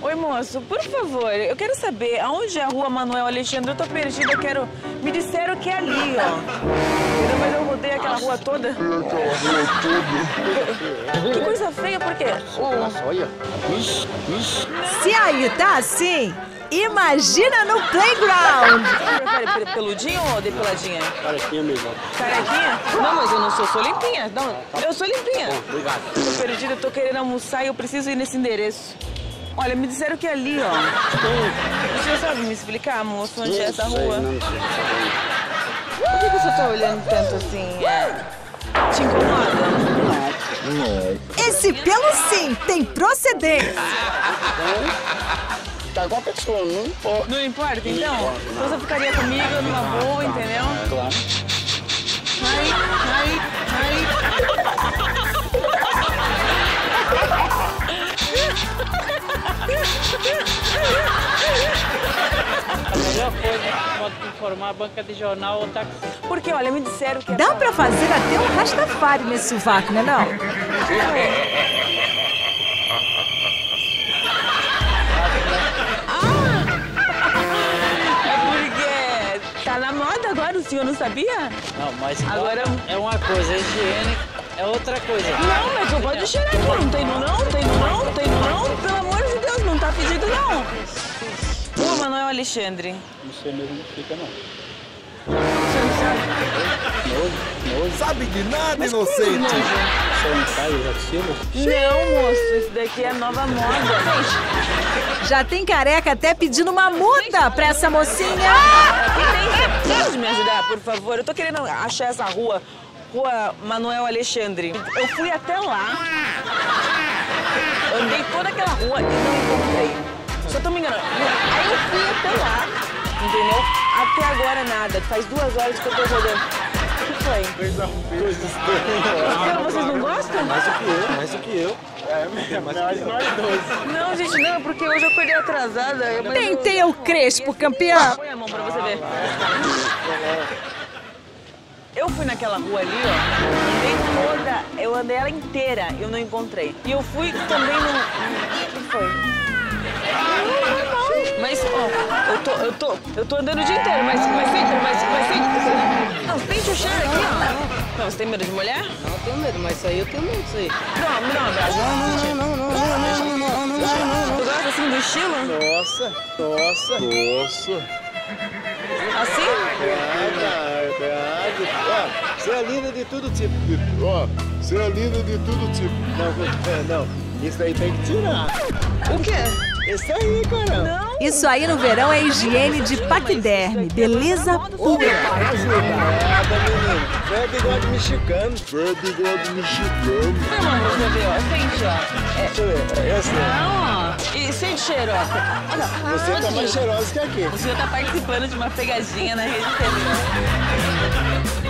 Oi, moço, por favor, eu quero saber aonde é a rua Manuel Alexandre. Eu tô perdida, eu quero... Me disseram que é ali, ó. Mas eu rodei aquela rua toda. Que coisa feia, por quê? Nossa, olha. Se aí tá assim, imagina no playground. Você prefere peludinho ou depiladinha? Carequinha mesmo. Carequinha? Não, mas eu não sou limpinha. Não, eu sou limpinha. Obrigado. Tô perdida, eu tô querendo almoçar e eu preciso ir nesse endereço. Olha, me disseram que é ali, ó. O senhor sabe me explicar, moço, onde é essa rua? Por que você tá olhando tanto assim? Te incomoda? Não. Esse pelo sim tem procedência. Tá igual a pessoa, não importa. Não importa, então? Então você ficaria comigo numa boa, entendeu? Claro. Ai. A melhor coisa pode informar a banca de jornal ou táxi. Porque, olha, me disseram que... Dá pra fazer até um rastafari nesse sovaco, né não? É porque tá na moda agora, o senhor não sabia? Não, mas Agora- é uma coisa, a higiene é outra coisa. Não, mas eu pode cheirar aqui. Não tem no não, tem no não, tem no não. Pelo amor de Deus, não tá pedido não. Rua Manuel Alexandre. Não sei mesmo onde fica, não. Você não sabe? Sabe de nada, inocente. Você não sai já de cima? Não, moço, isso daqui é nova moda. Já tem careca até pedindo uma multa pra essa mocinha. Você pode me ajudar, por favor? Eu tô querendo achar essa rua, Rua Manuel Alexandre. Eu fui até lá, andei toda aquela rua e não encontrei. Só tô me enganando. Aí eu fui até lá, entendeu? Até agora nada. Faz 2 horas que eu tô rodando. O que foi? Coisa Vocês não gostam? Mais do que eu. É mesmo, mas nós dois. Não, gente, não, porque hoje eu acordei atrasada. Tentei o crespo, campeão. Põe a mão pra você ver. Eu fui naquela rua ali, ó, eu andei ela inteira, eu não encontrei. E eu fui também no... O que foi? Mas, ó, eu tô andando o dia inteiro, mas sente. Não, sente o cheiro aqui, ó. Não, você tem medo de mulher? Não, eu tenho medo, mas isso aí eu tenho medo, isso aí. Não, me dá um abraço. Tu gosta assim do estilo? Nossa. Assim? Verdade. Ó, você é linda de todo tipo. Você é linda de todo tipo. Não. Isso aí tem que tirar. O quê? Isso aí, caramba. Não. Isso aí no verão é higiene de paquiderme, beleza pura. Nada, menino. É bigode mexicano. Põe a mão pra você ver, ó. Sente, ó. Deixa eu ver. É assim. Não, ó. E sente o cheiro, ó. Olha, Você tá mais cheirosa que aqui. o senhor tá participando de uma pegadinha na rede TV.